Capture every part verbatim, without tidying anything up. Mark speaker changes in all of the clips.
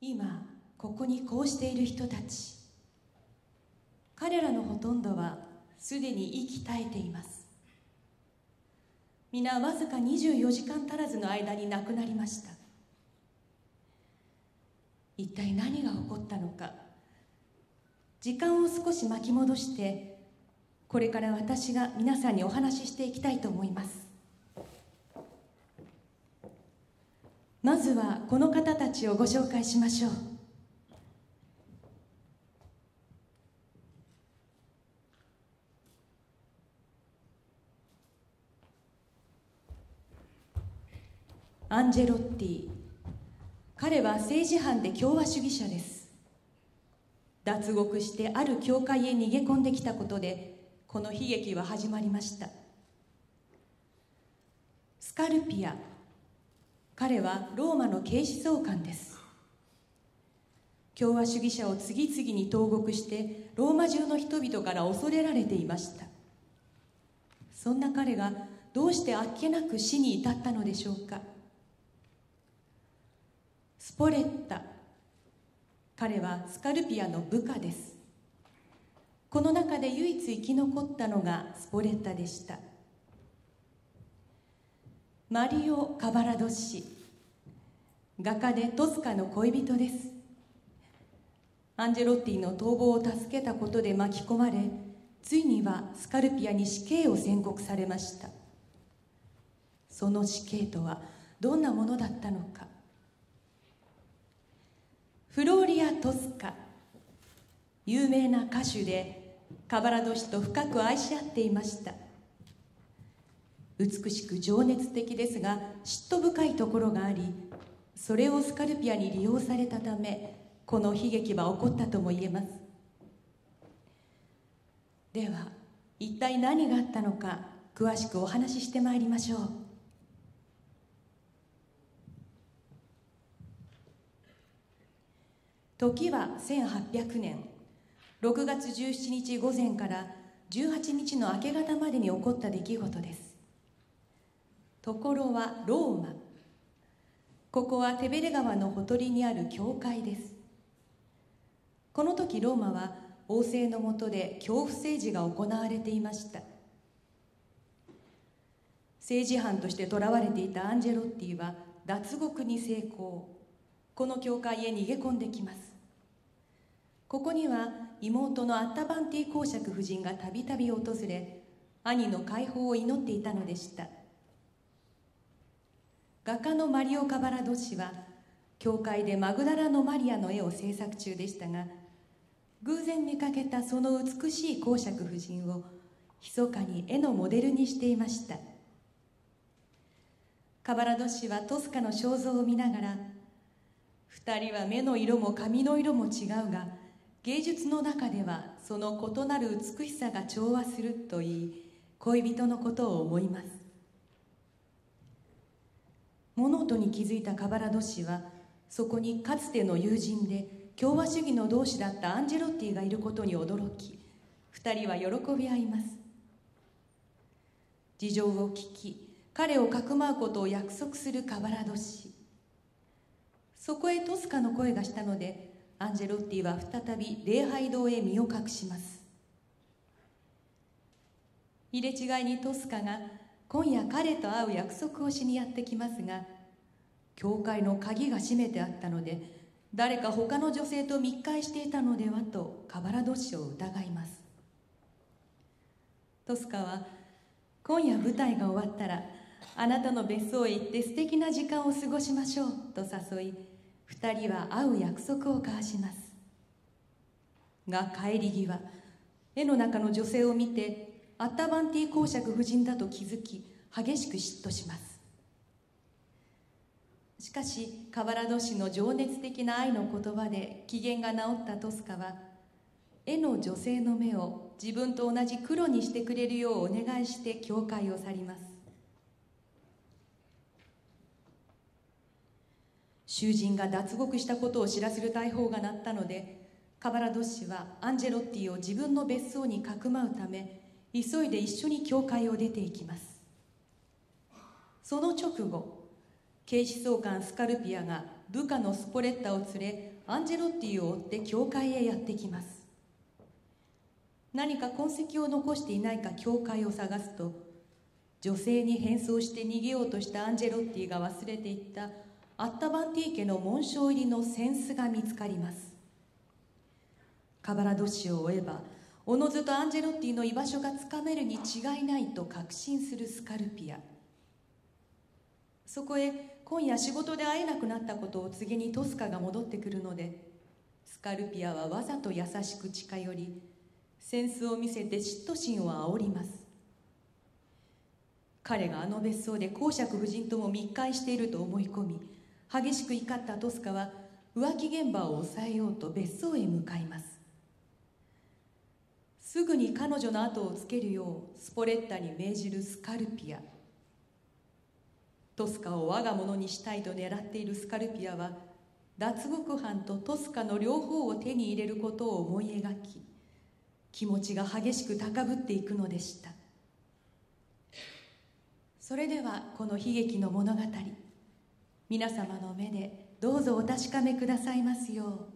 Speaker 1: 今ここにこうしている人たち、彼らのほとんどはすでに息絶えています。皆わずかにじゅうよじかん足らずの間に亡くなりました。一体何が起こったのか、時間を少し巻き戻してこれから私が皆さんにお話ししていきたいと思います。まずはこの方たちをご紹介しましょう。アンジェロッティ。彼は政治犯で共和主義者です。脱獄してある教会へ逃げ込んできたことでこの悲劇は始まりました。スカルピア。彼はローマの警視総監です。共和主義者を次々に投獄してローマ中の人々から恐れられていました。そんな彼がどうしてあっけなく死に至ったのでしょうか。スポレッタ。彼はスカルピアの部下です。この中で唯一生き残ったのがスポレッタでした。マリオ・カバラドッシ。画家でトスカの恋人です。アンジェロッティの逃亡を助けたことで巻き込まれ、ついにはスカルピアに死刑を宣告されました。その死刑とはどんなものだったのか。フローリア・トスカ。有名な歌手でカバラド氏と深く愛し合っていました。美しく情熱的ですが嫉妬深いところがあり、それをスカルピアに利用されたためこの悲劇は起こったとも言えます。では一体何があったのか詳しくお話ししてまいりましょう。時はせんはっぴゃくねんろくがつじゅうしちにち午前からじゅうはちにちの明け方までに起こった出来事です。ところはローマ。ここはテベレ川のほとりにある教会です。この時ローマは王政の下で恐怖政治が行われていました。政治犯として囚われていたアンジェロッティは脱獄に成功。この教会へ逃げ込んできます。ここには妹のアッタバンティ公爵夫人がたびたび訪れ、兄の解放を祈っていたのでした。画家のマリオ・カバラド氏は教会でマグダラのマリアの絵を制作中でしたが、偶然見かけたその美しい公爵夫人を密かに絵のモデルにしていました。カバラド氏はトスカの肖像を見ながら、二人は目の色も髪の色も違うが、芸術の中ではその異なる美しさが調和すると言い、恋人のことを思います。物音に気づいたカバラド氏は、そこにかつての友人で共和主義の同志だったアンジェロッティがいることに驚き、二人は喜び合います。事情を聞き、彼をかくまうことを約束するカバラド氏。そこへトスカの声がしたので、アンジェロッティは再び礼拝堂へ身を隠します。入れ違いにトスカが今夜彼と会う約束をしにやってきますが、教会の鍵が閉めてあったので、誰か他の女性と密会していたのではとカバラド氏を疑います。トスカは、今夜舞台が終わったらあなたの別荘へ行って素敵な時間を過ごしましょうと誘い、二人は会う約束を交わします。が帰り際、絵の中の女性を見てアッタバンティ公爵夫人だと気づき、激しく嫉妬します。しかしカバラド氏の情熱的な愛の言葉で機嫌が治ったトスカは、絵の女性の目を自分と同じ黒にしてくれるようお願いして教会を去ります。囚人が脱獄したことを知らせる大砲が鳴ったので、カバラド氏はアンジェロッティを自分の別荘にかくまうため、急いで一緒に教会を出ていきます。その直後、警視総監スカルピアが部下のスポレッタを連れアンジェロッティを追って教会へやってきます。何か痕跡を残していないか教会を探すと、女性に変装して逃げようとしたアンジェロッティが忘れていったアッタバンティー家の紋章入りの扇子が見つかります。カバラド市を追えばおのずとアンジェロッティの居場所がつかめるに違いないと確信するスカルピア。そこへ今夜仕事で会えなくなったことを告げにトスカが戻ってくるので、スカルピアはわざと優しく近寄り、扇子を見せて嫉妬心を煽ります。彼があの別荘で公爵夫人とも密会していると思い込み、激しく怒ったトスカは浮気現場を抑えようと別荘へ向かいます。すぐに彼女の後をつけるようスポレッタに命じるスカルピア。トスカを我が物にしたいと狙っているスカルピアは、脱獄犯とトスカの両方を手に入れることを思い描き、気持ちが激しく高ぶっていくのでした。それではこの悲劇の物語、皆様の目でどうぞお確かめくださいますよう。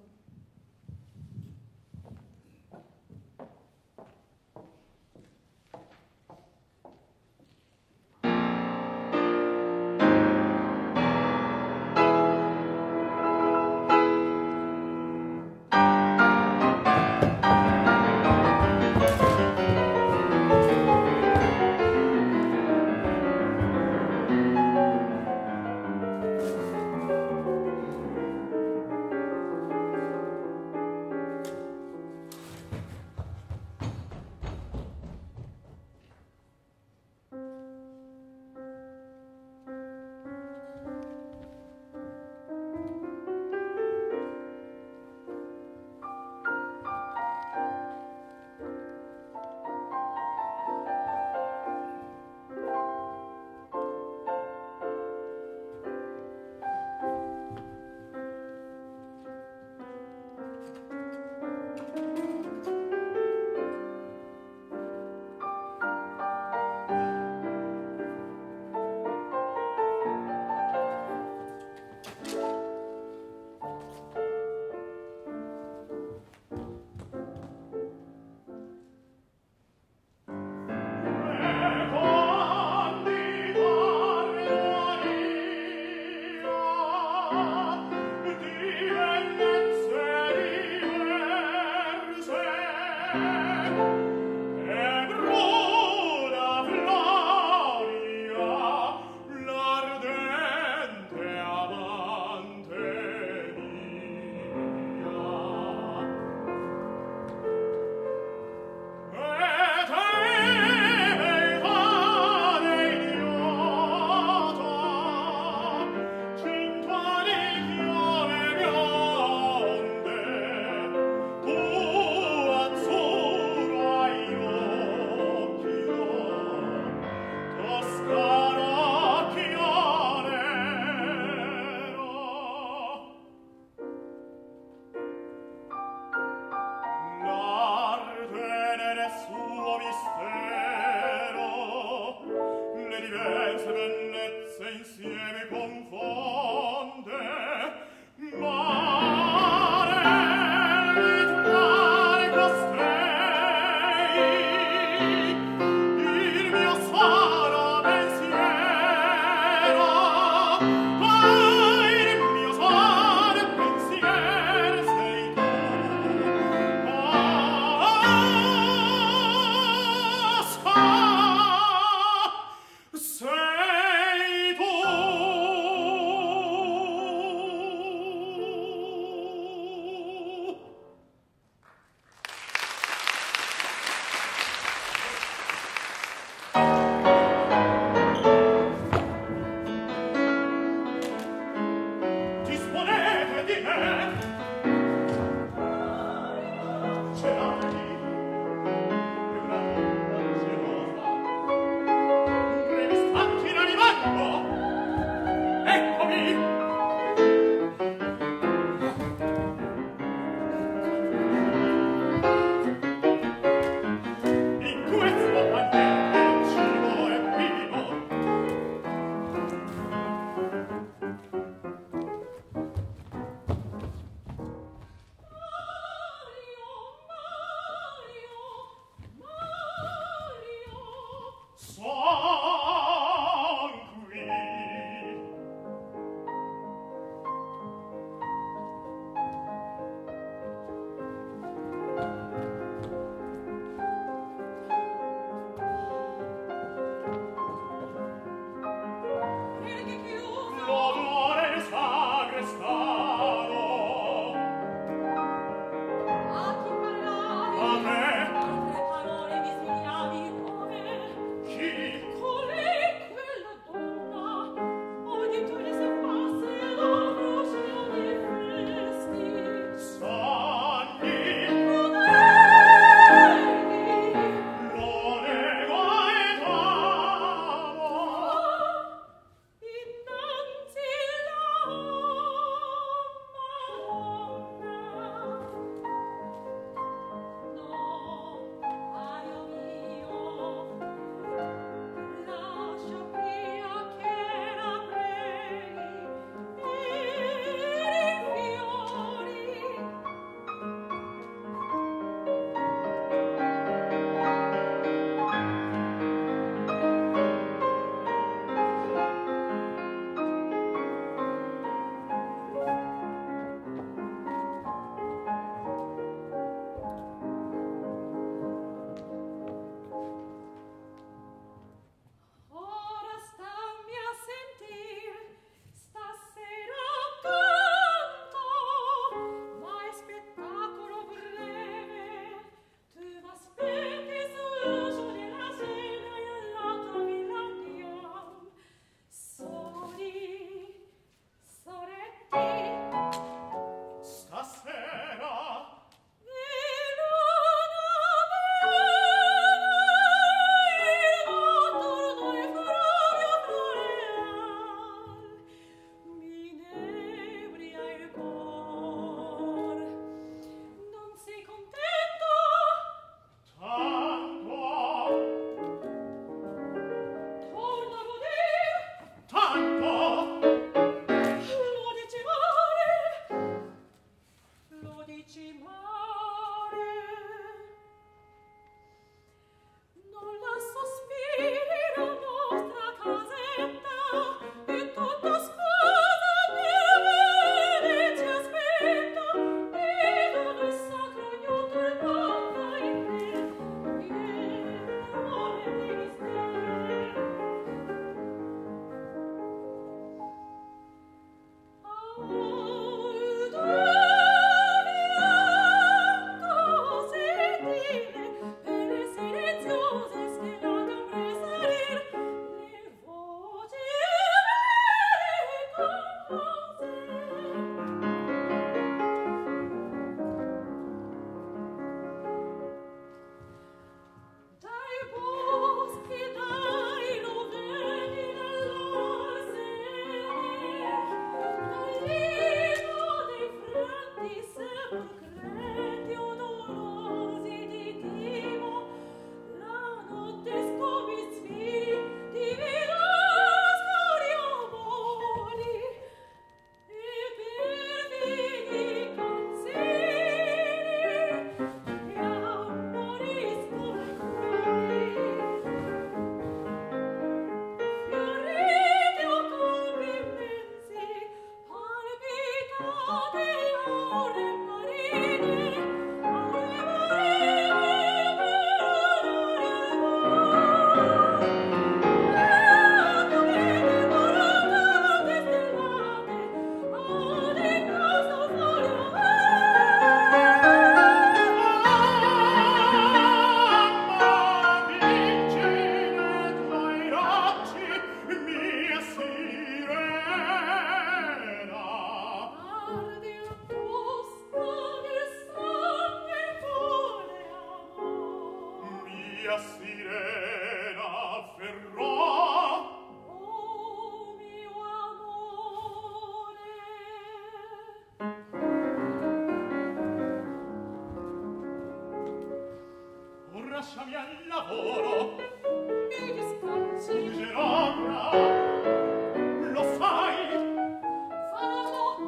Speaker 2: lasciami al lavoro,
Speaker 3: mi discansi,
Speaker 2: Gerona, lo fai?
Speaker 3: vado,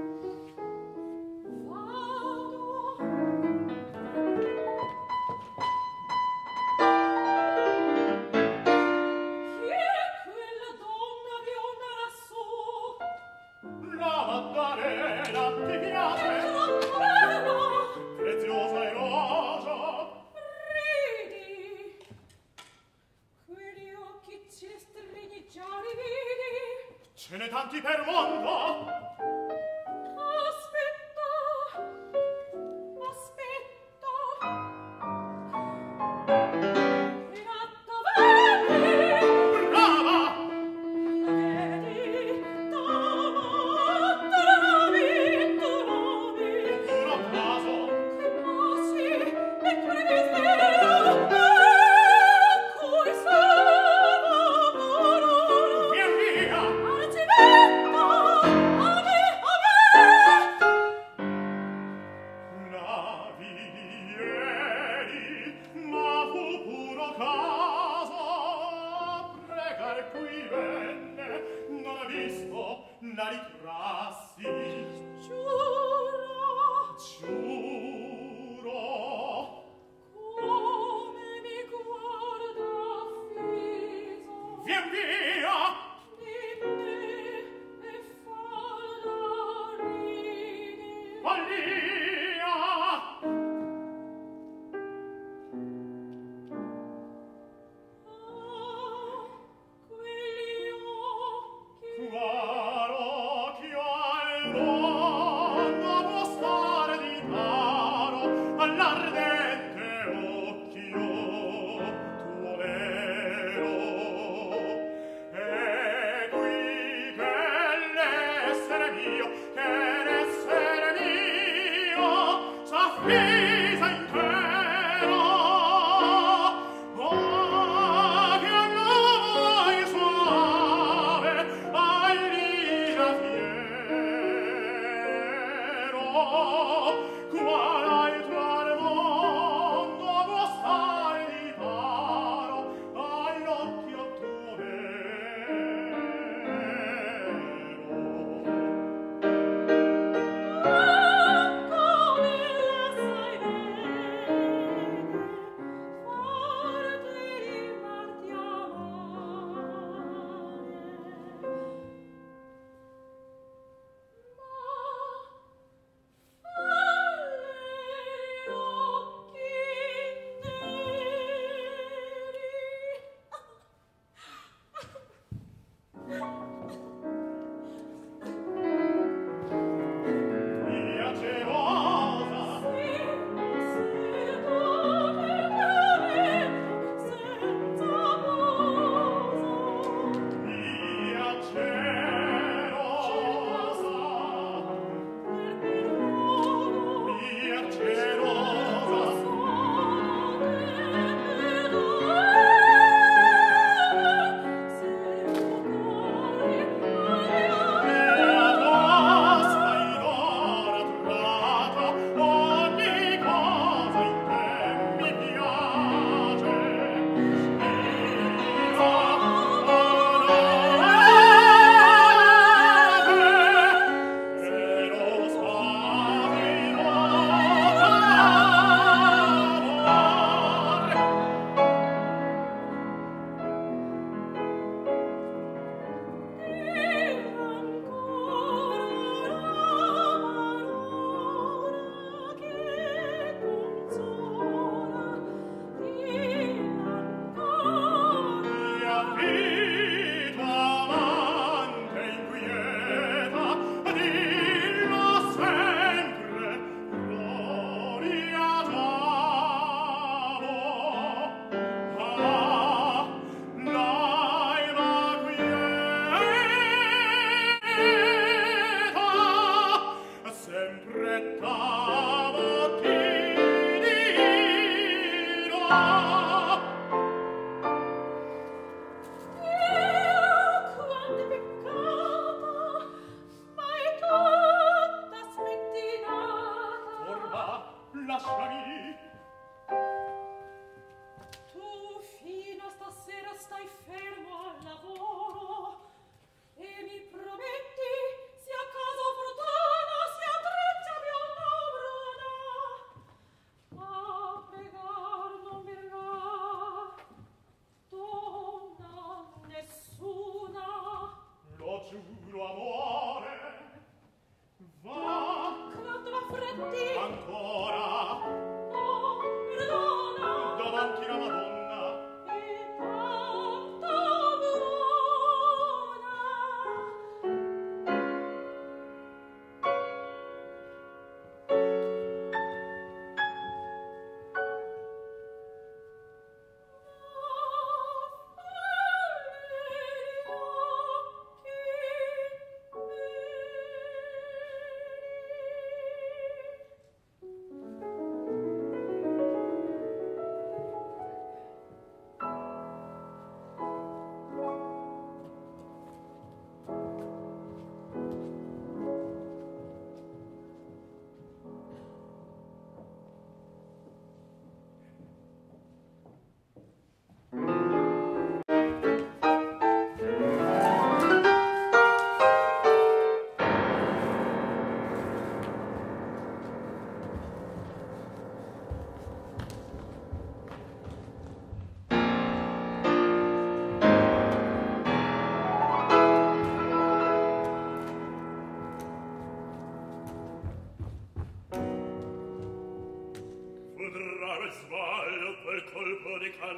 Speaker 3: vado. Chi è quella donna bionda lassù?
Speaker 2: La Maddalena ti piace?
Speaker 3: Maddalena,
Speaker 2: Preziosa e rosa,
Speaker 3: ridi, quegli occhi cestrini già rividi.
Speaker 2: ce n'è tanti per mondo.
Speaker 3: Aspetta, aspetta. In atto vedi,
Speaker 2: Brava!
Speaker 3: vedi, t'amo, trovi, trovi.
Speaker 2: Tu non caso,
Speaker 3: Che passi e quel mistero a cui stavo morendo.
Speaker 2: via via!
Speaker 3: Al civetto, ad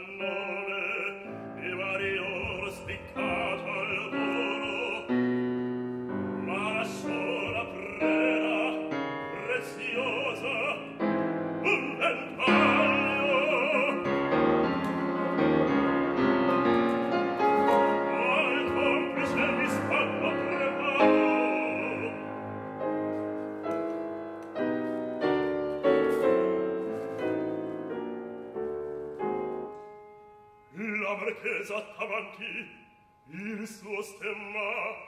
Speaker 2: il suo stemma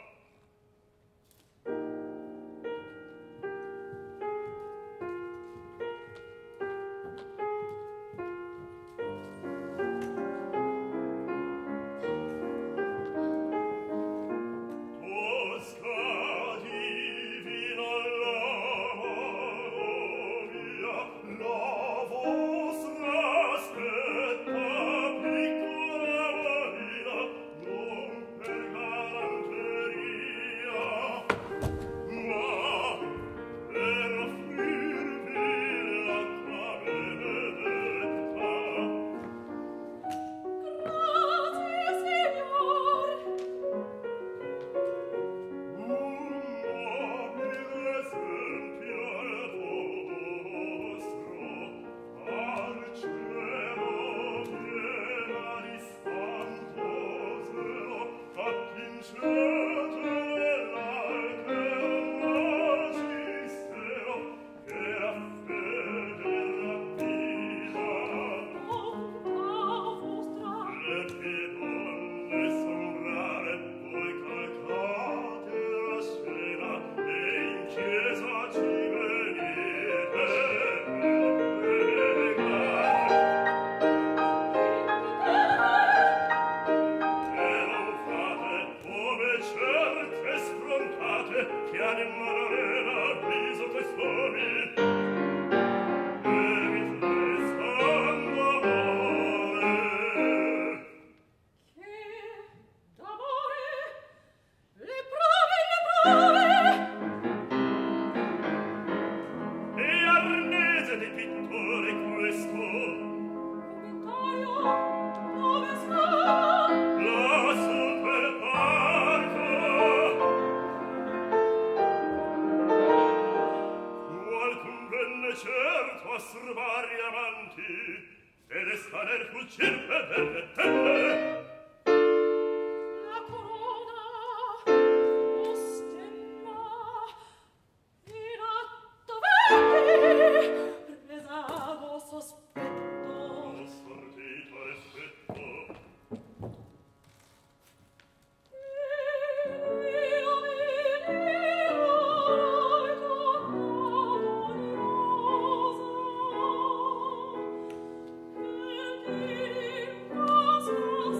Speaker 3: Casa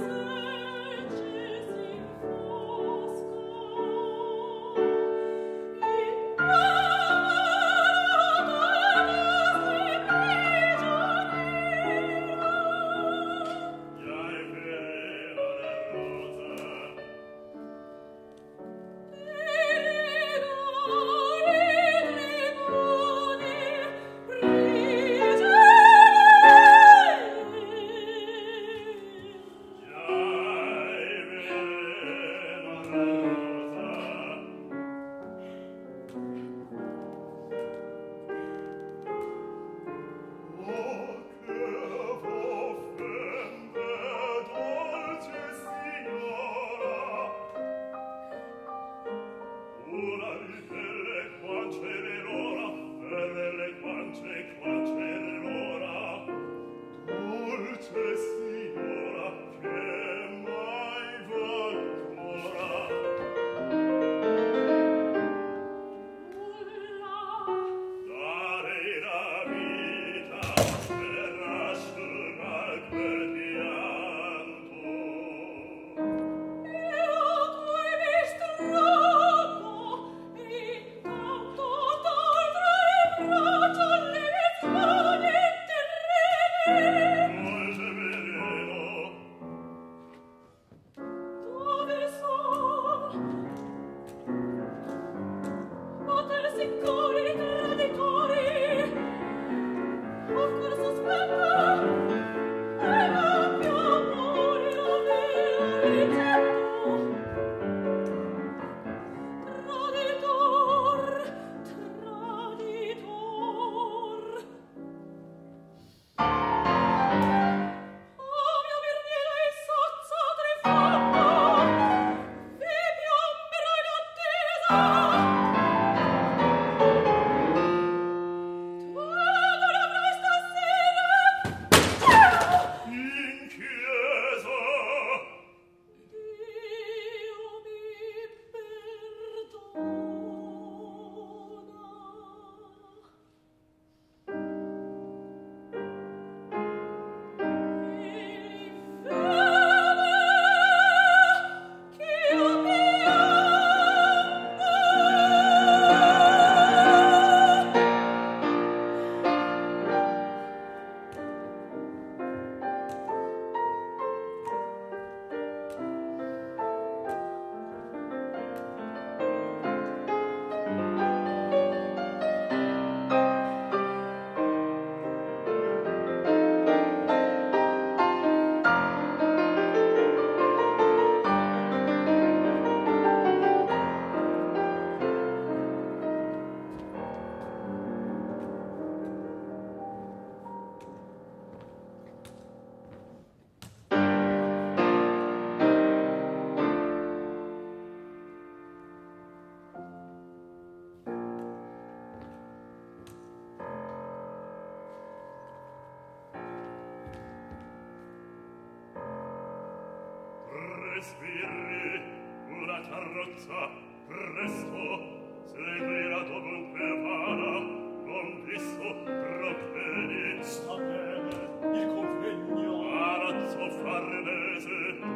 Speaker 2: Respiri una carrozza, presto, seguirà dovunque vada, non disso provvedi.
Speaker 4: Sta bene, il convegno.
Speaker 2: Palazzo Farnese.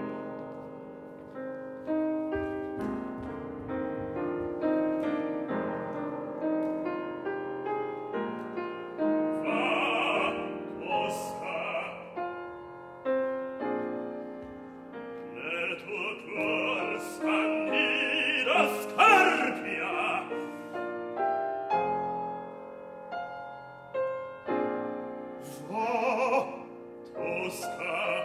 Speaker 2: Va, Tosca. Nel tuo cuor s'annida Scarpia. Va, Tosca.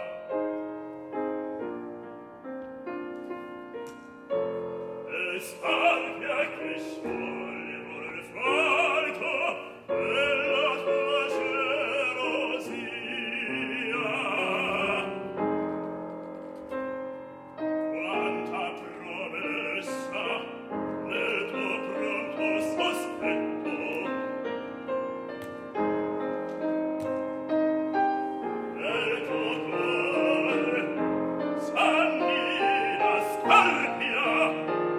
Speaker 2: E Scarpia che scioglie vuole falco della tua gelosia. Quanta promessa nel tuo pronto sospetto. Nel tuo cuore s'annida Scarpia.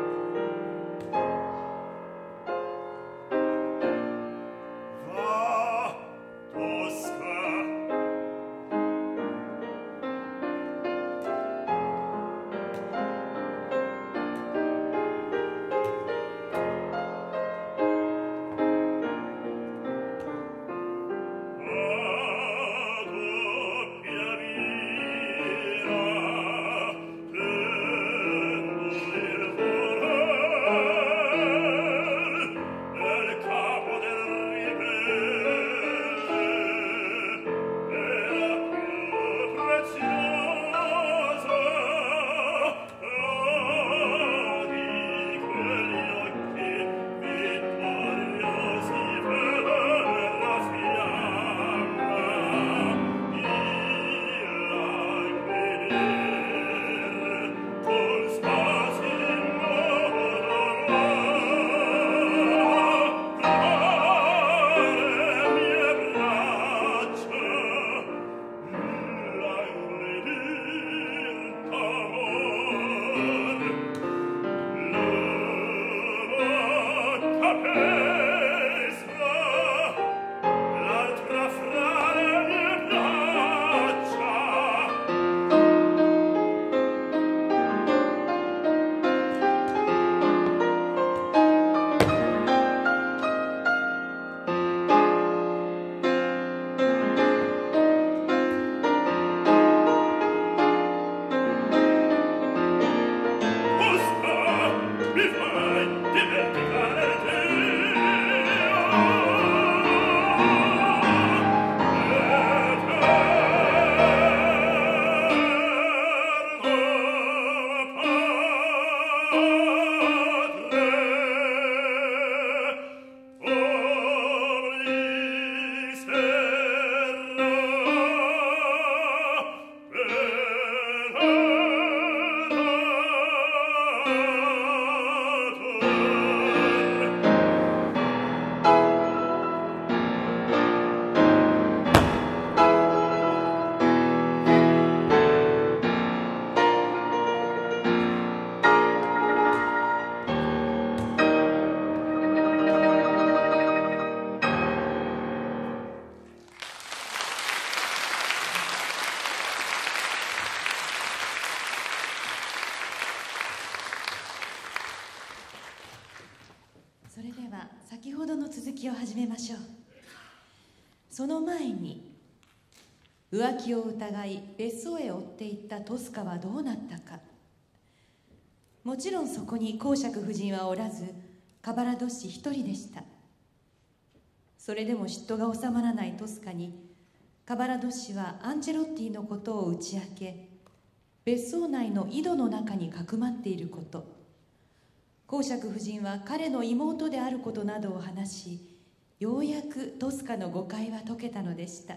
Speaker 2: Va, Tosca. A doppia via tendo
Speaker 1: きを始めましょう。その前に浮気を疑い別荘へ追っていったトスカはどうなったか。もちろんそこに公爵夫人はおらず、カバラドッシ一人でした。それでも嫉妬が収まらないトスカに、カバラドッシはアンジェロッティのことを打ち明け、別荘内の井戸の中にかくまっていること、公爵夫人は彼の妹であることなどを話し、ようやくトスカの誤解は解けたのでした。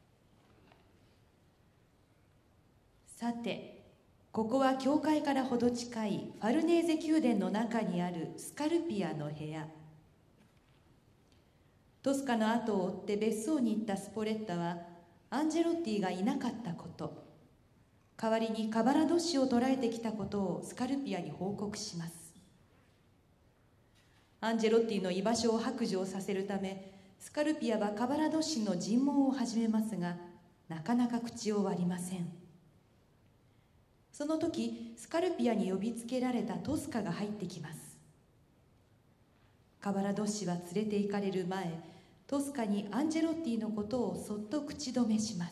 Speaker 1: さて、ここは教会からほど近いファルネーゼ宮殿の中にあるスカルピアの部屋。トスカの後を追って別荘に行ったスポレッタはアンジェロッティがいなかったこと、代わりにカバラドッシを捕らえてきたことをスカルピアに報告します。アンジェロッティの居場所を白状させるため、スカルピアはカバラドッシの尋問を始めますが、なかなか口を割りません。その時、スカルピアに呼びつけられたトスカが入ってきます。カバラドッシは連れて行かれる前、トスカにアンジェロッティのことをそっと口止めします。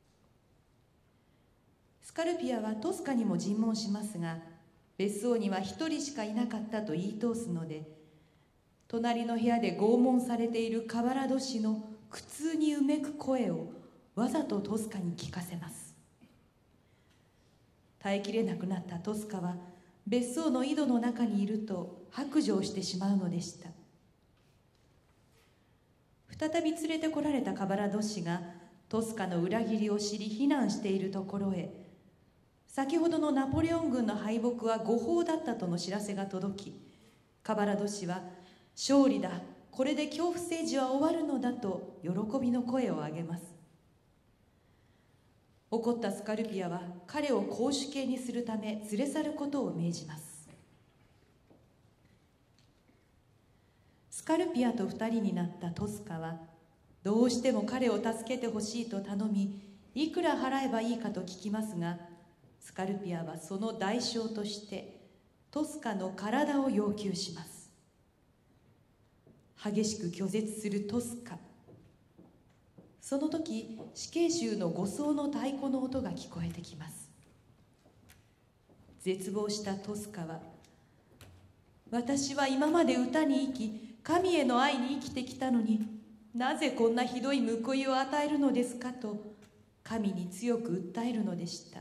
Speaker 1: スカルピアはトスカにも尋問しますが、別荘には一人しかいなかったと言い通すので、隣の部屋で拷問されているカバラドッシの苦痛にうめく声をわざとトスカに聞かせます。耐えきれなくなったトスカは別荘の井戸の中にいると白状してしまうのでした。再び連れてこられたカバラドッシがトスカの裏切りを知り非難しているところへ、先ほどのナポレオン軍の敗北は誤報だったとの知らせが届き、カバラドッシは勝利だ、これで恐怖政治は終わるのだと喜びの声を上げます。怒ったスカルピアは彼を絞首刑にするため連れ去ることを命じます。スカルピアと二人になったトスカはどうしても彼を助けてほしいと頼み、いくら払えばいいかと聞きますが、スカルピアはその代償としてトスカの体を要求します。激しく拒絶するトスカ。その時、死刑囚の護送の太鼓の音が聞こえてきます。絶望したトスカは、私は今まで歌に生き、神への愛に生きてきたのに、なぜこんなひどい報いを与えるのですかと神に強く訴えるのでした。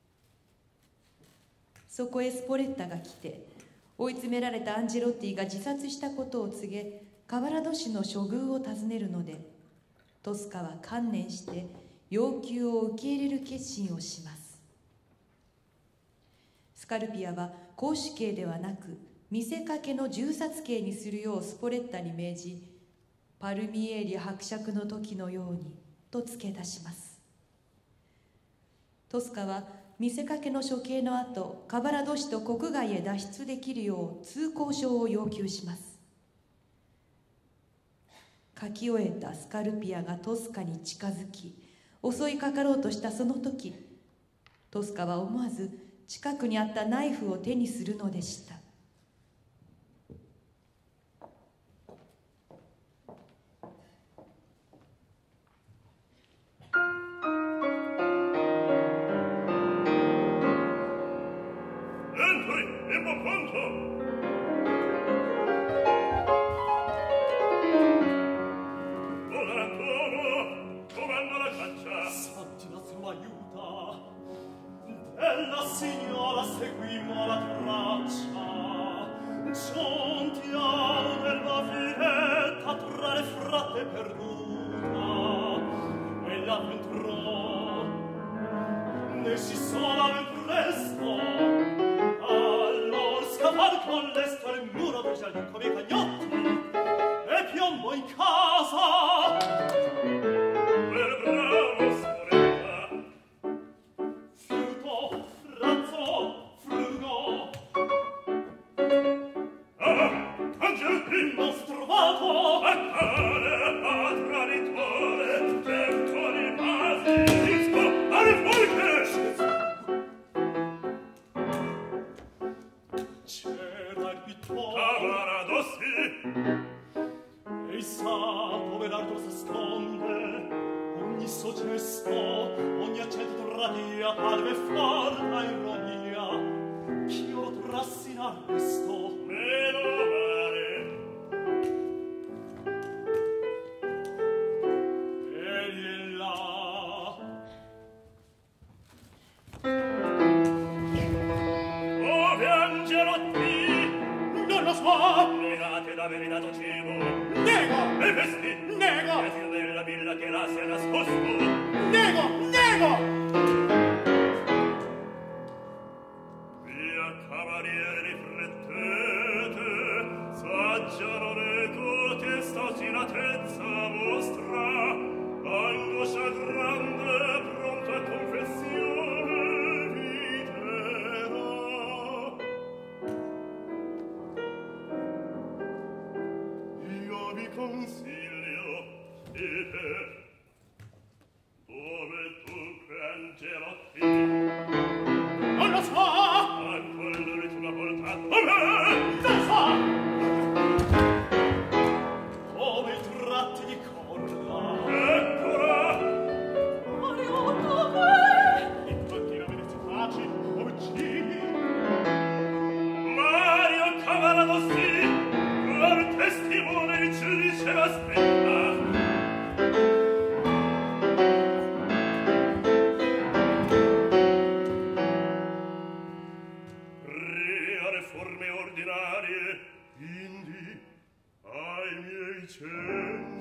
Speaker 1: そこへスポレッタが来て、追い詰められたアンジェロッティが自殺したことを告げ、カバラドッシの処遇を尋ねるので、トスカは観念して要求を受け入れる決心をします。スカルピアは絞首刑ではなく見せかけの銃殺刑にするようスポレッタに命じ、パルミエーリ伯爵の時のようにと付け出します。トスカは見せかけの処刑の後、カバラドッシと国外へ脱出できるよう通行証を要求します。書き終えたスカルピアがトスカに近づき、襲いかかろうとしたその時、トスカは思わず近くにあったナイフを手にするのでした。
Speaker 4: dove l'altro s'asconde, ogni suo gesto, ogni accento radia, parve forta ironia, ch'io lo trassi in arresto.
Speaker 2: Meno male.
Speaker 4: Egli è là.
Speaker 2: Ove Angelotti,
Speaker 4: Non lo so!
Speaker 2: negate d'aver dato cibo,
Speaker 4: Nego!
Speaker 2: e vestì,
Speaker 4: Nego!
Speaker 2: e fino della villa che là si è nascosto.
Speaker 4: Nego! Nego!
Speaker 2: Via cavalieri riflettete, saggia non è cotesta ostinatezza vostra, angoscia grande, pronta a confessione vi terrà. Io vi consiglio, dite, dove dunque Angelotti?
Speaker 4: Non lo so!
Speaker 2: Ancora l'ultima volta, dove?
Speaker 4: Non so! Come i tratti di corda.
Speaker 2: Eccola!
Speaker 3: Mario, dov'è?
Speaker 4: In mattina venezzi paci, uccidi.
Speaker 2: Mario Cavaradossi, per testimone il giudice m'aspetta. Rea le forme ordinarie, indi ai miei cenni.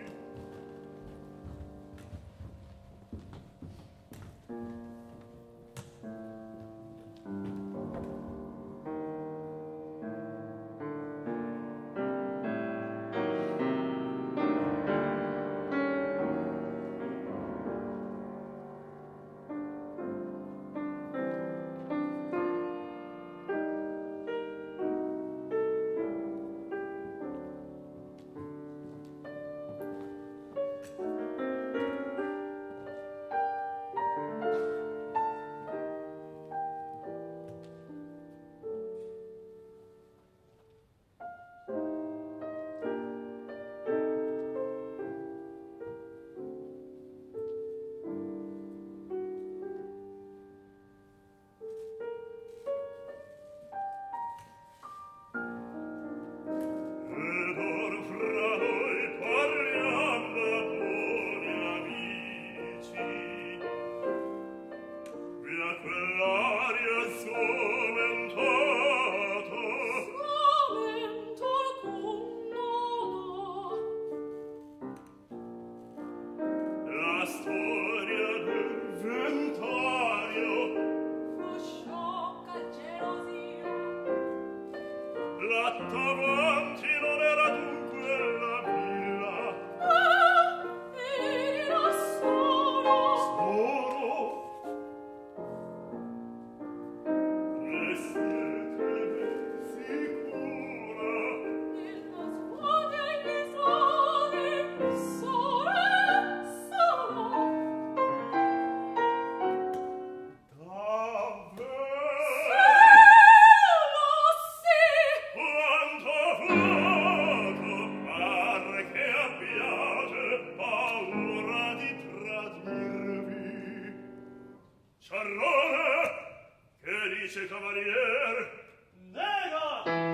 Speaker 2: Ed or fra noi parliamo buoni amici, via quell'aria sgomentata,
Speaker 3: Sgomento alcun nodo.
Speaker 2: la storia del ventario,
Speaker 3: Fu sciocca gelosia.
Speaker 2: l'atto avanti non era dunque la villa,
Speaker 3: Ah, era solo.
Speaker 2: oro. Ne siete ben sicura?
Speaker 3: Nella sguardia e visore solo, solo.
Speaker 2: Davvero?
Speaker 3: Solo sì.
Speaker 2: Quanto fuoco pare che abbiate paura di tradirvi. Ciarrone, che dice cavalier?
Speaker 4: Nego!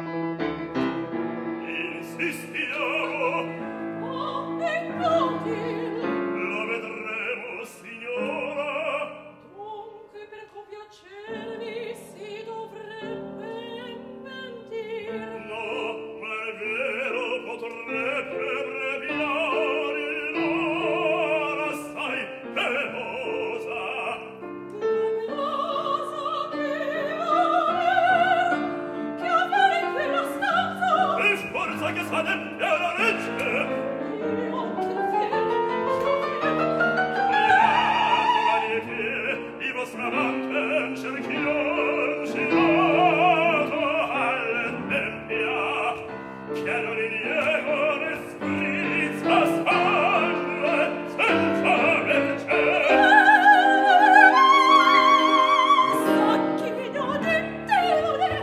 Speaker 2: Insistiamo,
Speaker 3: Oh, inutile.
Speaker 2: lo vedremo, signora.
Speaker 3: Dunque per compiacervi si dovrebbe mentir.
Speaker 2: No, ma è vero, potrebbe breviare l'ora, sai, pelosa.
Speaker 3: Cosa che voler, che avere in quella stanza.
Speaker 2: E forza che s'adempia la legge.
Speaker 3: Io che fiero, che fiero.
Speaker 2: Beati che i vostri amanti cerchion girato all'empia, che non iniego né sprizza sangue senza merce.
Speaker 3: Sacchino di teule.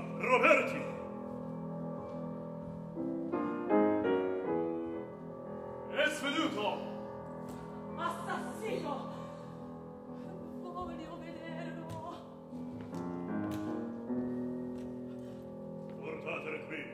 Speaker 2: Roberti.
Speaker 4: È svenuto.
Speaker 3: Assassino! Voglio vederlo.
Speaker 2: Portatelo qui.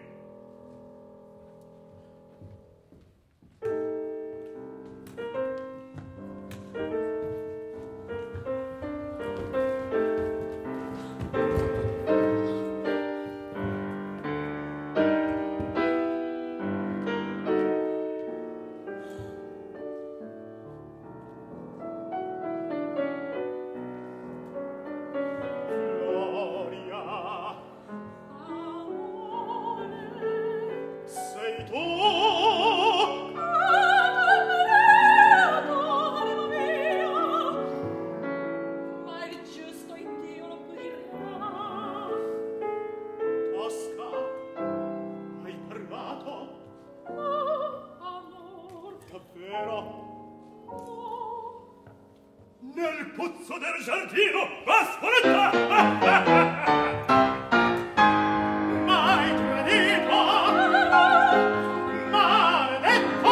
Speaker 2: Nel pozzo del giardino, Pasqualetta!
Speaker 4: Mai tradito, maledetto!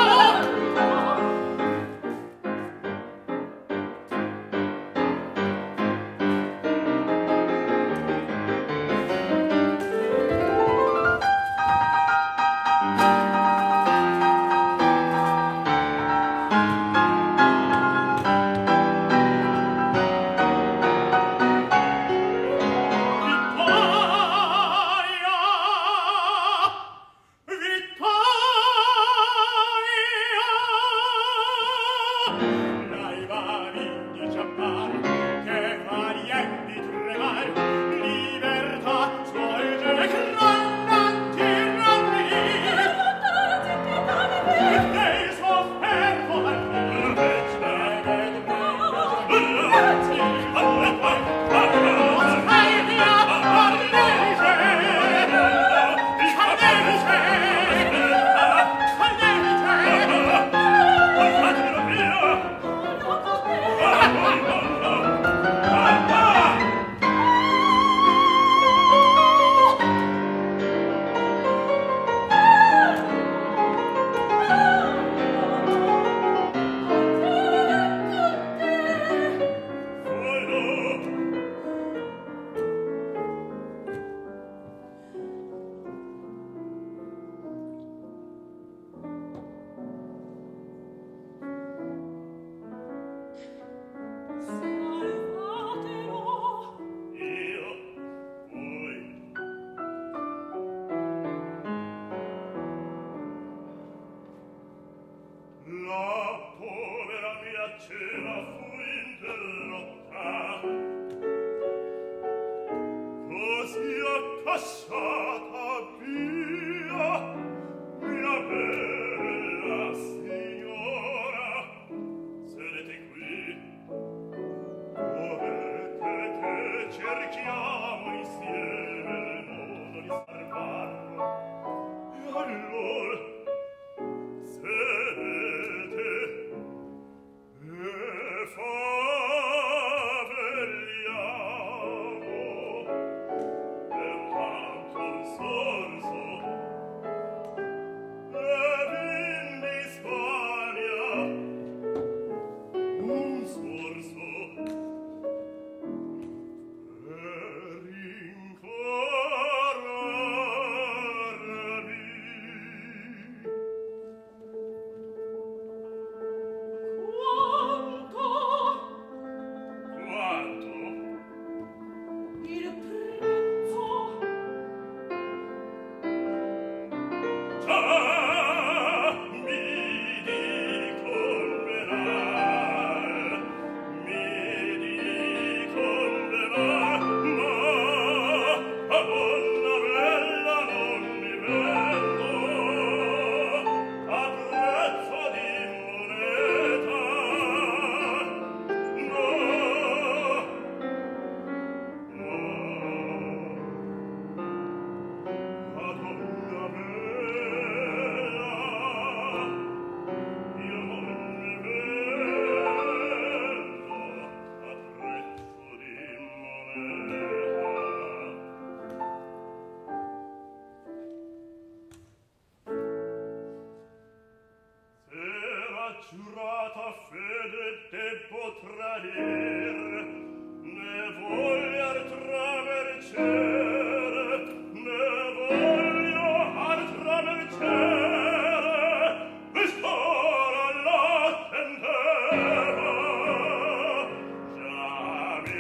Speaker 2: giurata fede debbo tradir, ne vogliar travercere, ne voglio al travercere, quest'ora l'attendeva, già mi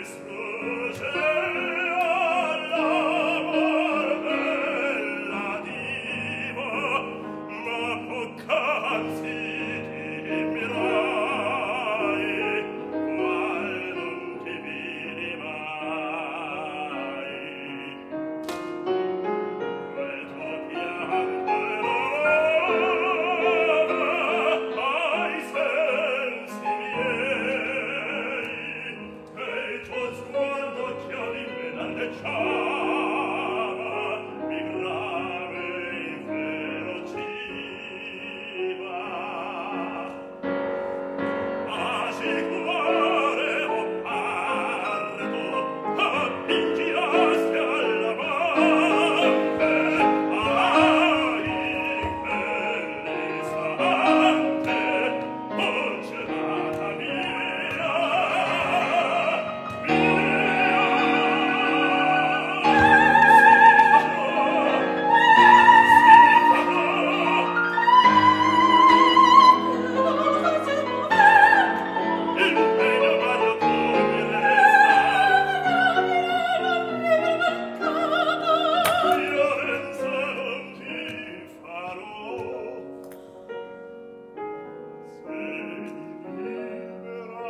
Speaker 2: sfugge all'amor della diva, ma poc'anzi mirai, qual non ti vidi mai. Quel tuo pianto errava ai sensi miei, e il tuo sguardo che di me danneggiava, mi grave inferociva. Quasi cuore o parto, appingiasti all'amante, ai bellissante, congelata mia, mia. Il pene vario tu mi resta, violenza non ti farò, sei libera,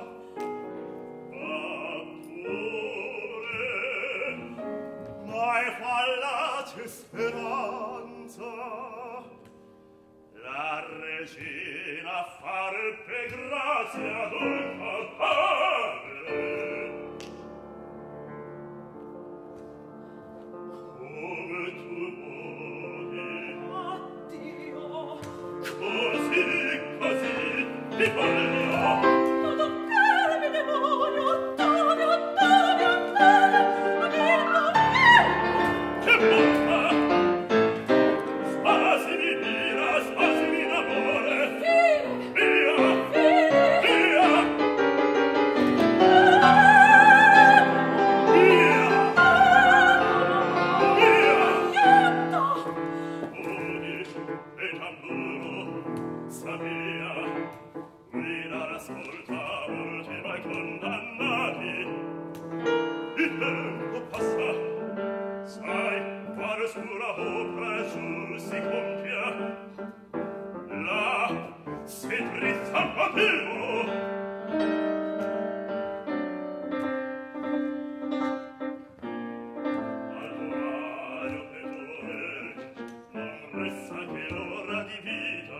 Speaker 2: ma pure, ma è fallace speranza. La regina farebbe grazia d'un papare, come tu vuoi.
Speaker 3: Addio,
Speaker 2: Così, così, ti voglio.
Speaker 3: non toccarmi, demonio, Antonio, Antonio, Antonio,
Speaker 2: Che bocca! Spasimi d'ira, spasimi d'amore.
Speaker 3: fine,
Speaker 2: Via,
Speaker 3: fine,
Speaker 2: via, via, via.
Speaker 3: pianto,
Speaker 2: Udi e tamburo, sabia, guida l'ascolta, ultima condannati. Il tempo passa, sai, quale oscura opera giù si compia. Là si drizza un motivo. All'orario pedore non resta che l'ora di vita.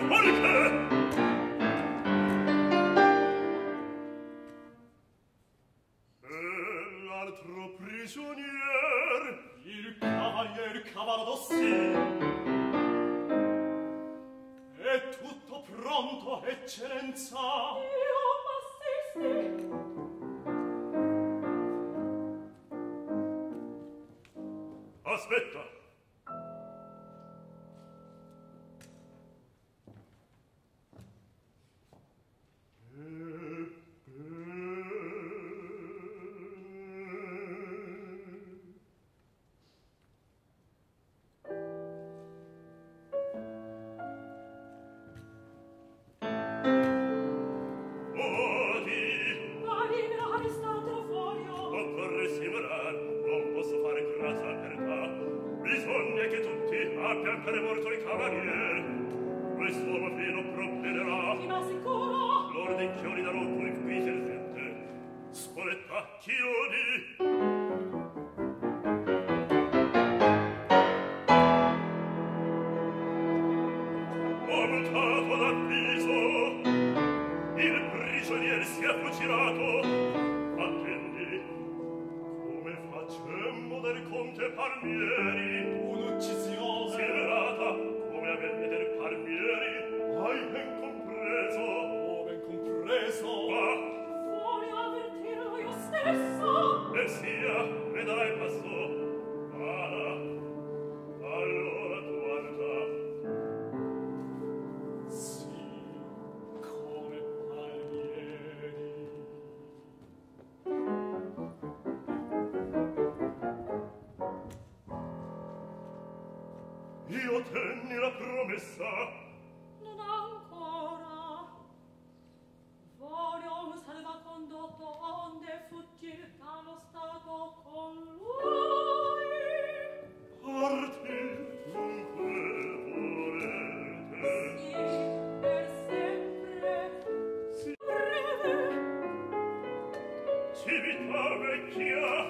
Speaker 2: Io tenni la promessa.
Speaker 3: Non ancora. Voglio un salvacondotto onde fuggir dallo stato con lui.
Speaker 2: Parti dunque volete.
Speaker 3: Sì, per sempre.
Speaker 2: Sì.
Speaker 3: Breve.
Speaker 2: Cività vecchia.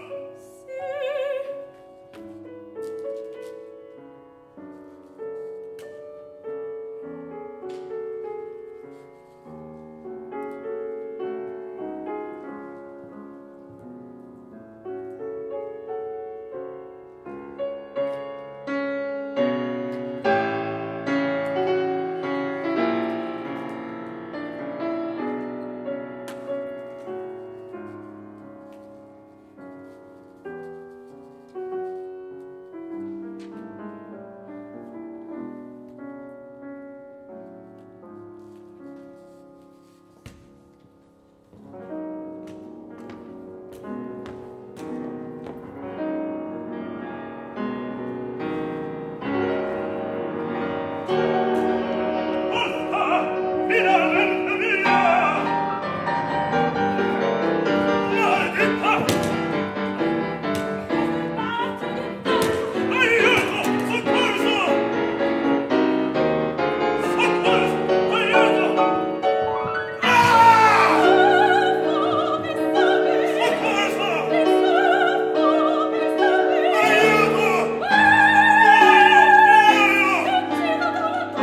Speaker 3: Aiuto!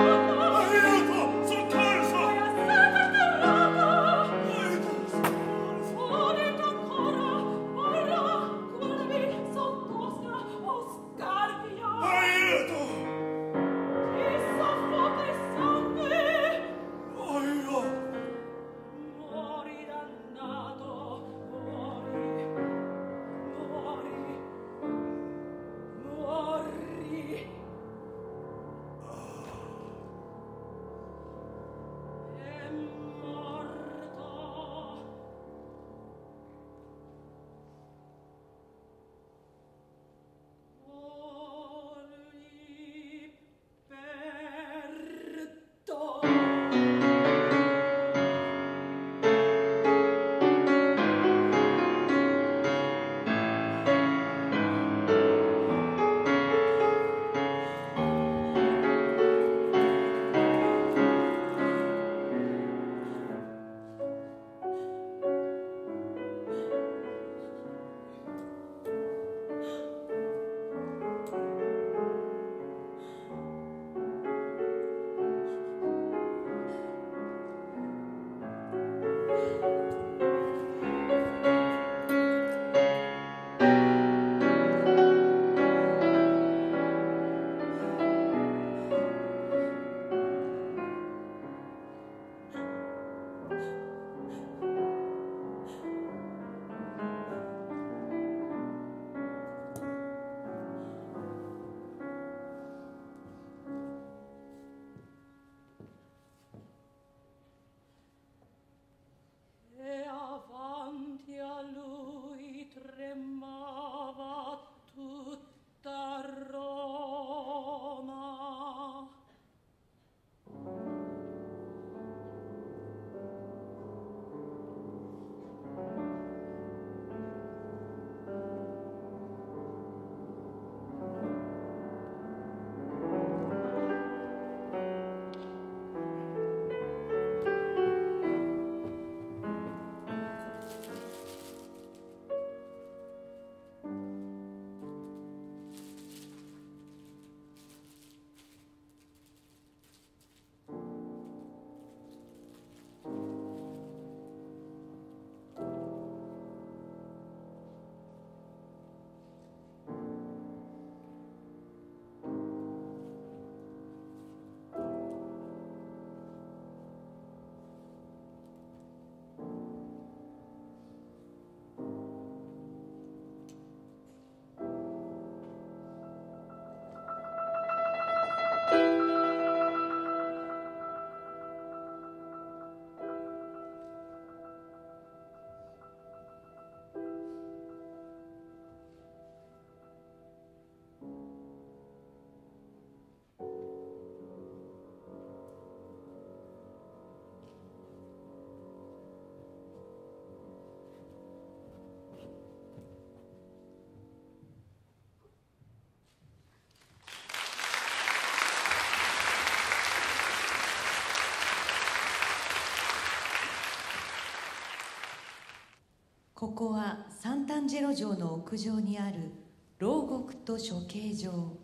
Speaker 1: ここはサンタンジェロ城の屋上にある牢獄と処刑場。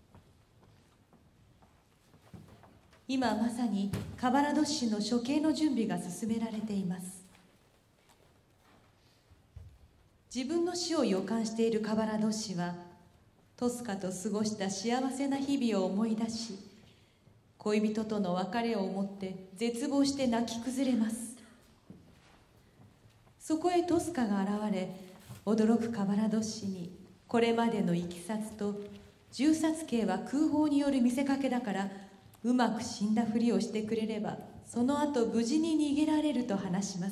Speaker 1: 今まさにカバラドス氏の処刑の準備が進められています。自分の死を予感しているカバラドス氏はトスカと過ごした幸せな日々を思い出し、恋人との別れを思って絶望して泣き崩れます。そこへトスカが現れ、驚くカバラドス氏にこれまでのいきさつと、銃殺刑は空砲による見せかけだからうまく死んだふりをしてくれればその後無事に逃げられると話します。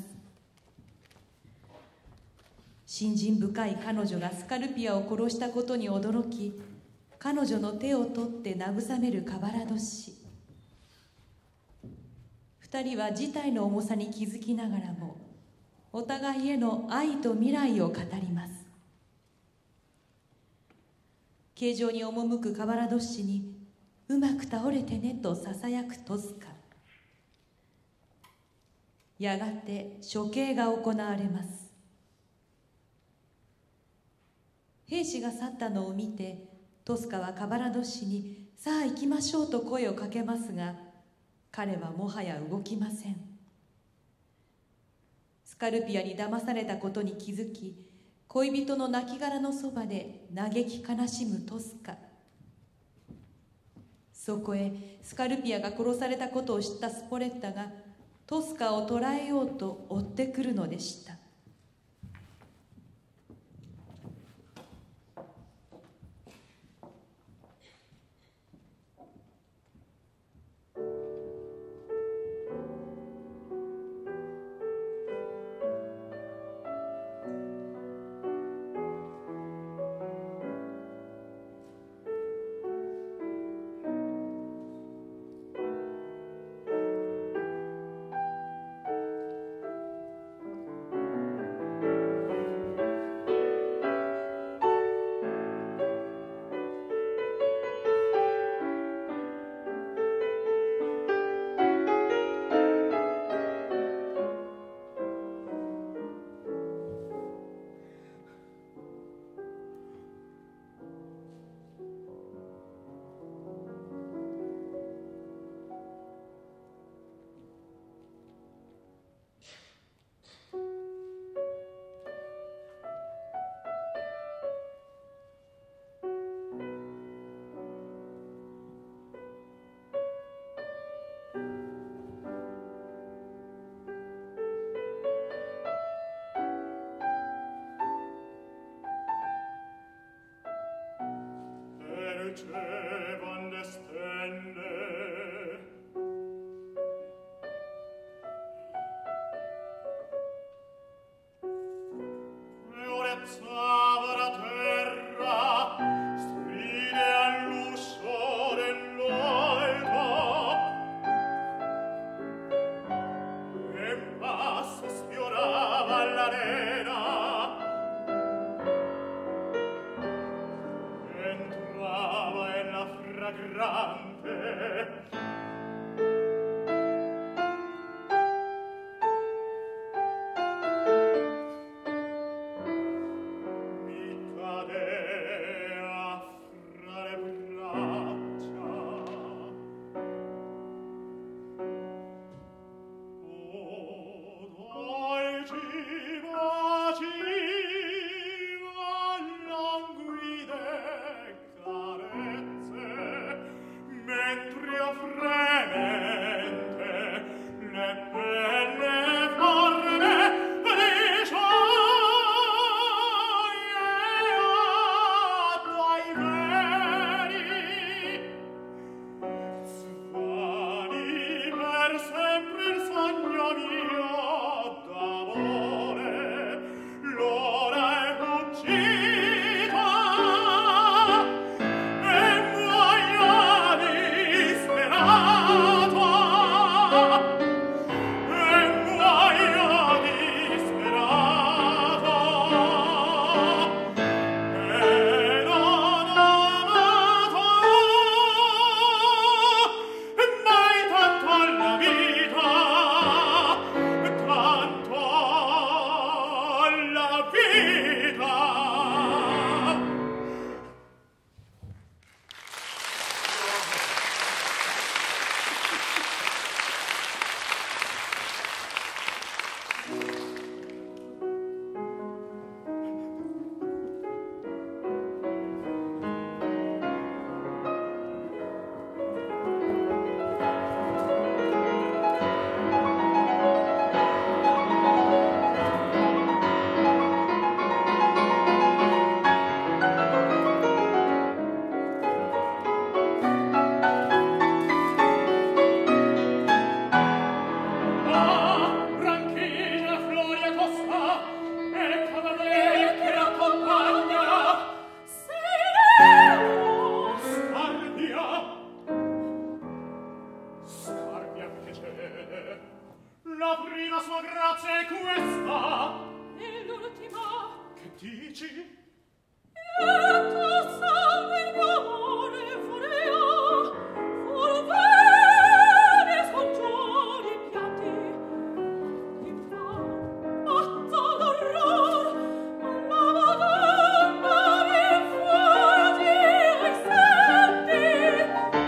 Speaker 1: 信心深い彼女がスカルピアを殺したことに驚き、彼女の手を取って慰めるカバラドス氏。二人は事態の重さに気づきながらもお互いへの愛と未来を語ります。刑場に赴くカバラドス氏にうまく倒れてねとささやくトスカ。やがて処刑が行われます。兵士が去ったのを見てトスカはカバラドス氏にさあ行きましょうと声をかけますが、彼はもはや動きません。スカルピアに騙されたことに気づき、恋人の亡骸のそばで嘆き悲しむトスカ。そこへスカルピアが殺されたことを知ったスポレッタがトスカを捕らえようと追ってくるのでした。
Speaker 2: Ergevan le stelle e orezzava la terra stride all'uscio dell'alba e un passo sfiorava l'arena. Entrava en la fragrante mi cadea fra le braccia. Oh, dolci baci languide carezze, mentre a fremente le belle forme di gioia dai veri svani per sempre il sogno mio d'amore. L'ora è fuggita e muoia di speranza.
Speaker 4: sua grazia è questa.
Speaker 3: E l'ultima.
Speaker 4: Che dici?
Speaker 3: E tu salve il mio amore furia, fulvere soggiorni e pianti, infam, matto d'orror, alla Madonna mi fuori ai senti.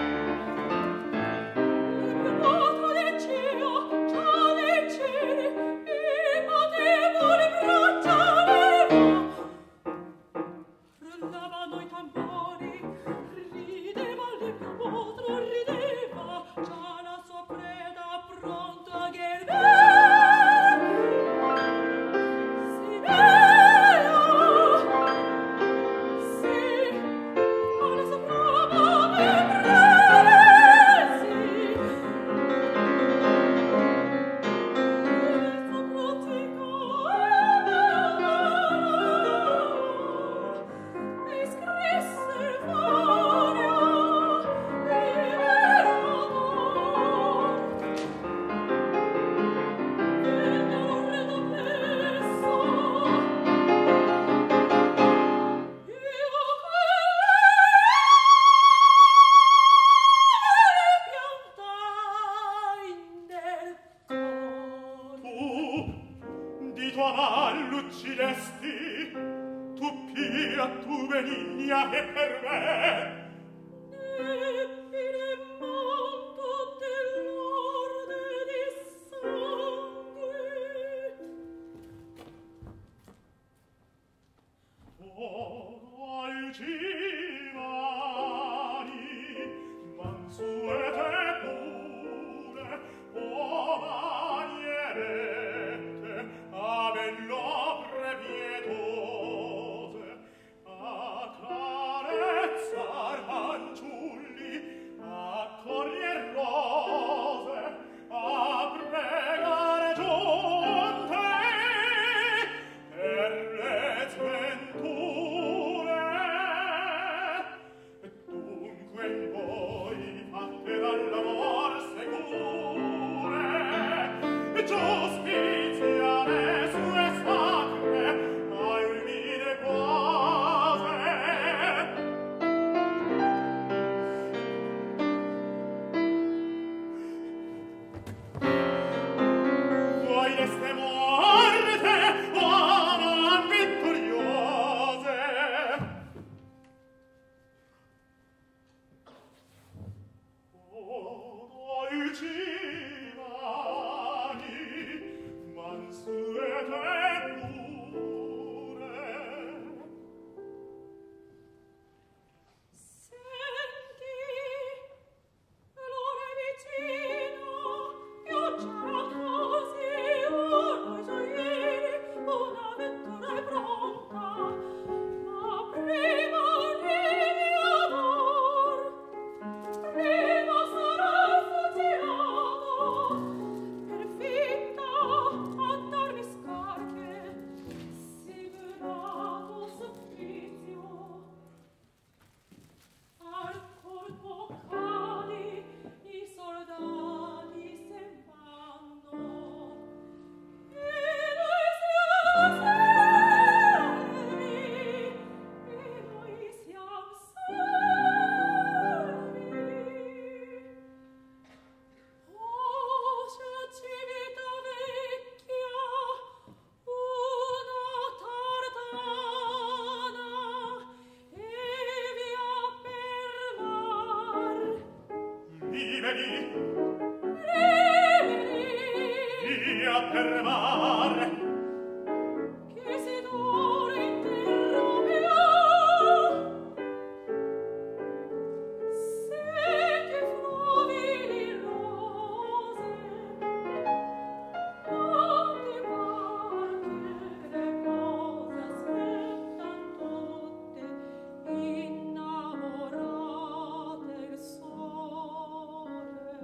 Speaker 3: L'immoto del cielo, già nei cieli, i potevoli braccia leva. Frullavano i tamburi, rideva l'immoto, rideva, già la sua preda pronta a ghermire. Si vela, sì, alla sua prova membrare, sì.
Speaker 4: Tu, di tua mal l'uccidesti, tu pia, tu benigna e per me.
Speaker 3: Nebile mondo dell'orde di sangue.
Speaker 4: Oh, ai cimani, mansuete pure, oh manierette, a bell'opre pietose, a carezzar fanciulli, a coglier rose, a pregare giunte per le sventure. Dunque in voi fatte dall'amor sicure, giustiziare sue sacre, ai vide quase. Voi deste morte, o non vittoriose. Oh, ai cimani, mansuete pure.
Speaker 3: Senti, l'ora è vicina, pioggerà così, ora i gioielli, un'avventura è pronta, ma prima arrivi amor, prima sarà fuzilato, per fitta a darmi scarche, sigurato supplizio. Al colpo cadi, i soldati sen vanno, e noi siamo servi, e noi siamo servi. Oh, c'è civita vecchia, una tartana, e via per mar.
Speaker 4: Liberi,
Speaker 3: Liberi,
Speaker 4: via per mare.
Speaker 3: che si d'ora in terra mia. Se che fluvili rose, tante barche, le cose aspettan tutte, innamorate il sole.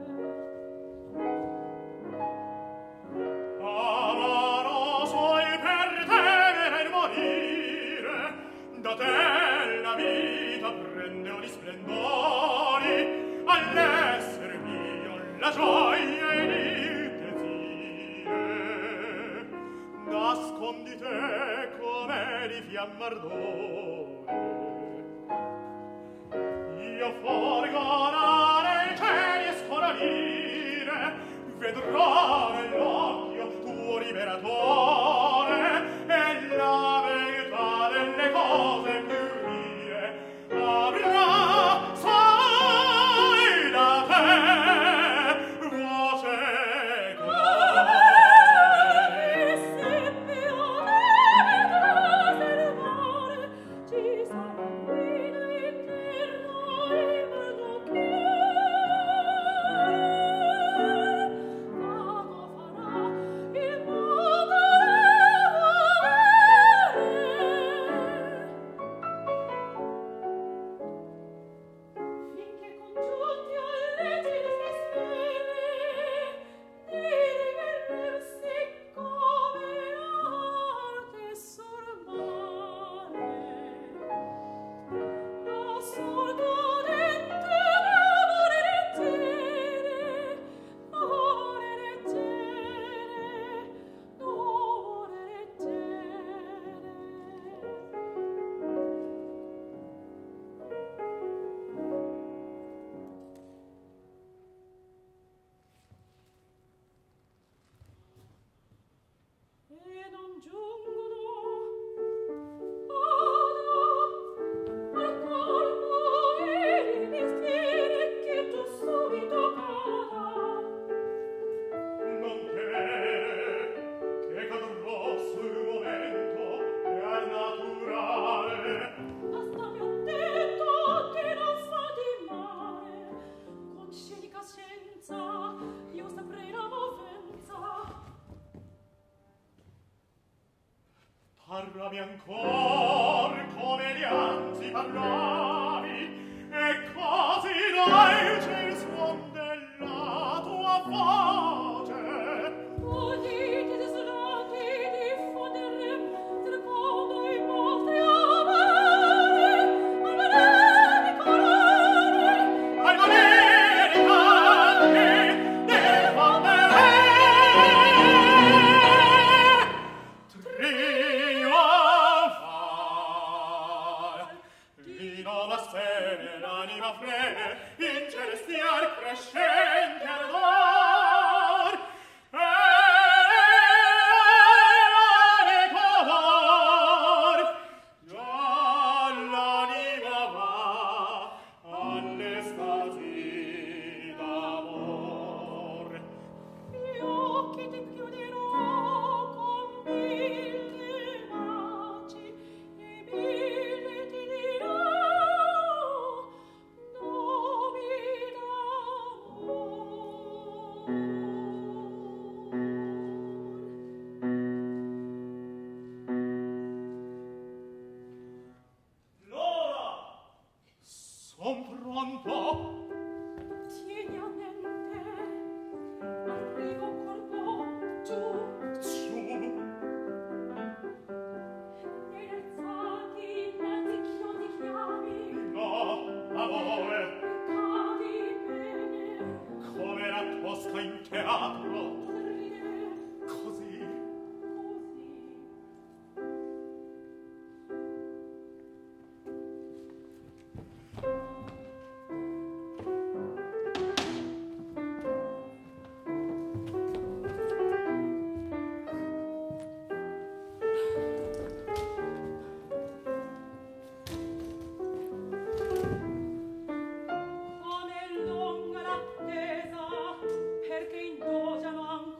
Speaker 4: Amoroso il perdere e il morire, da te la vita prende ogni splendori, all'esser mio la gioia ed il desire. chiamar d'ore. Io folgorare il cielo e scoraline, vedrò nell'occhio tuo liberatore, e la verità delle cose più vie avrà sai da te voce grave.
Speaker 3: Ci sarà guida interna e vado che vago farà il modo finché congiunti a leggere si scrive di diversi come arte sormare la sordo dente l'amore leggere l'amore leggere l'amore leggere. E non giungono al colpo i mestieri che tu subito cara.
Speaker 4: Non che, che cadrò sul momento e al naturale.
Speaker 3: Basta mi ho detto che non fa di male, con scenica scienza io saprei la movenza.
Speaker 4: Parlami ancor come dianzi parlavi, e così dolce il suon della tua voce.
Speaker 3: Udite desolati diffondere secondo i vostri amori, al valere di colore,
Speaker 4: Ai voleri canti del fondere trionfar di nuova sede l'anima frene in celestial crescente ardor e di color già l'anima va all'estasi d'amor.
Speaker 3: gli occhi ti chiuderò con mille baci e mille ti dirò nomi d'amor.
Speaker 4: L'ora! Son pronto!
Speaker 3: Tieni a mente, arrivo corpo giù,
Speaker 4: Giù!
Speaker 3: nei alzati mezzi chiodi chiavi,
Speaker 4: No, amore!
Speaker 3: cadi bene,
Speaker 4: Come la tosca in teatro!
Speaker 3: ridere
Speaker 4: Così!
Speaker 3: così. Come lunga l'attesa, perché in dogiano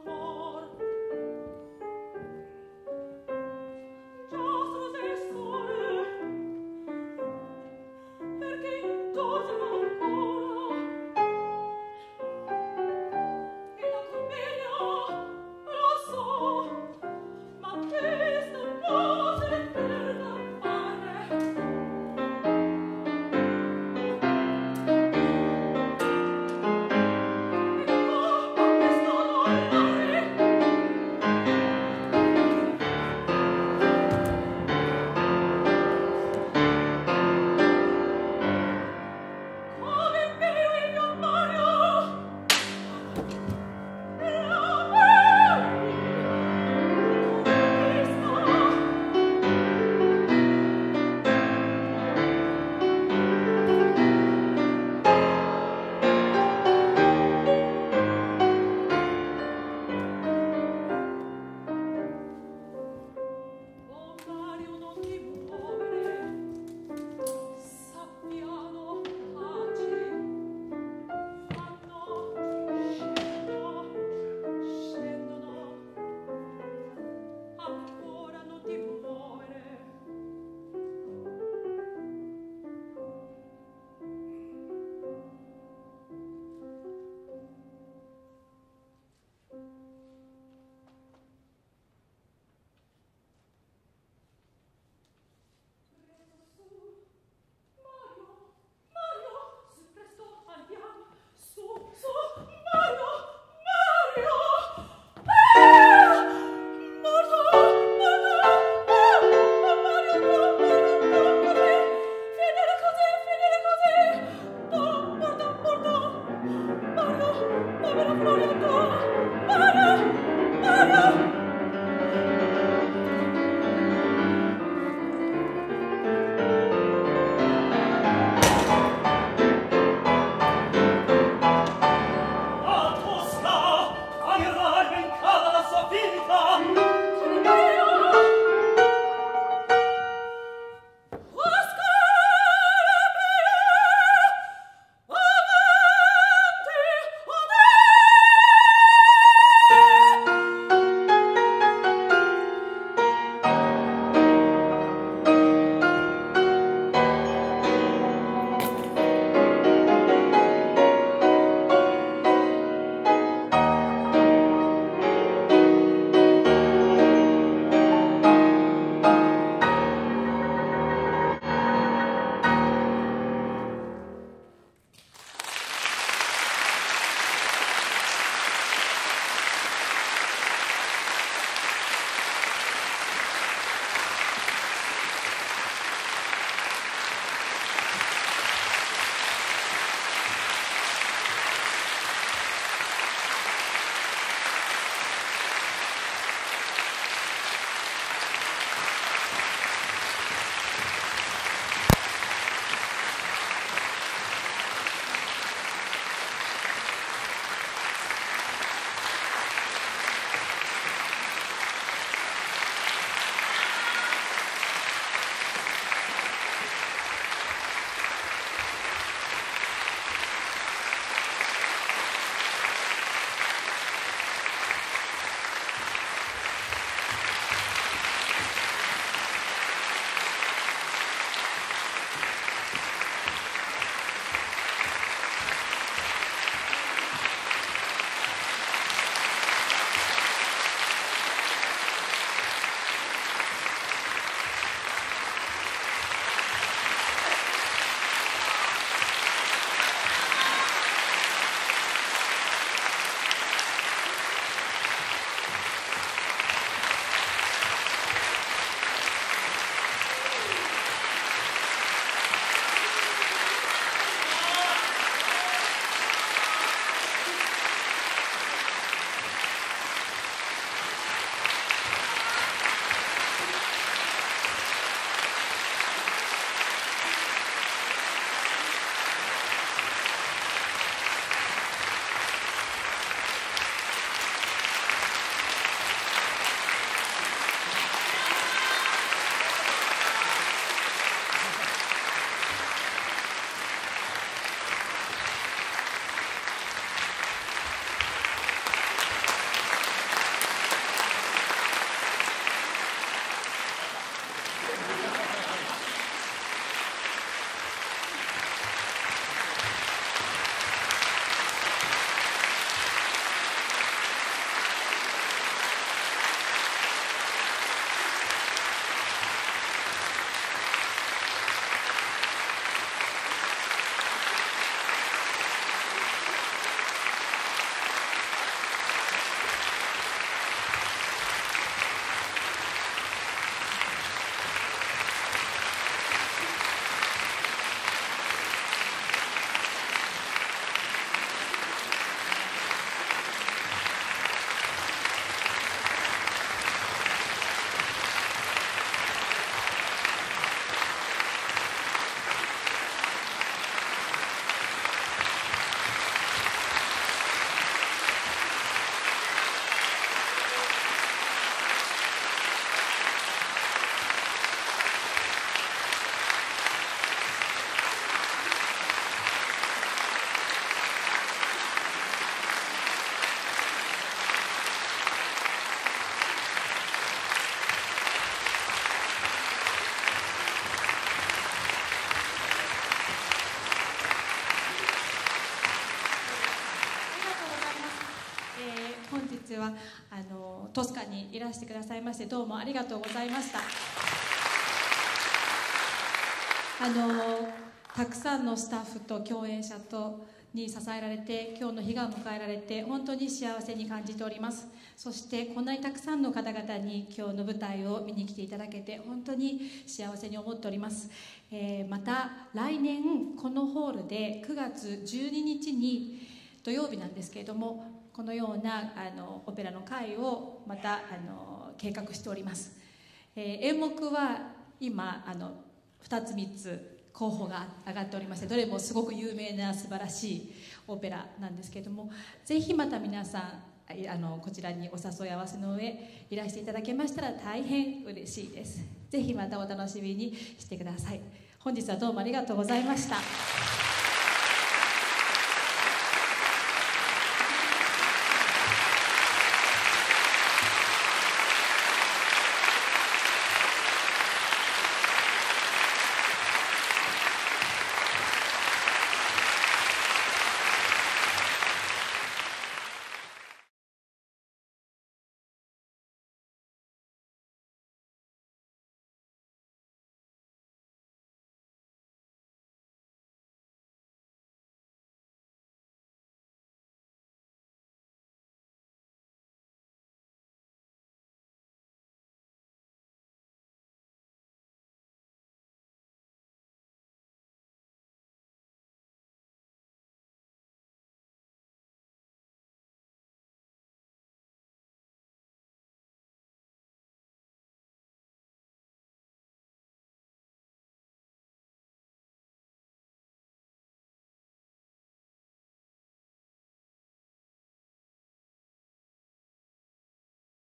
Speaker 5: はあのトスカにいらしてくださいましてどうもありがとうございました。あのたくさんのスタッフと共演者とに支えられて今日の日が迎えられて本当に幸せに感じております。そしてこんなにたくさんの方々に今日の舞台を見に来ていただけて本当に幸せに思っております。えー、また来年このホールでくがつじゅうににちに土曜日なんですけれども、このようなあのオペラの会をまたあの計画しております。えー、演目は今あのふたつみっつ候補が上がっておりまして、どれもすごく有名な素晴らしいオペラなんですけれども、ぜひまた皆さんあのこちらにお誘い合わせの上いらしていただけましたら大変嬉しいです。ぜひまたお楽しみにしてください。本日はどうもありがとうございました。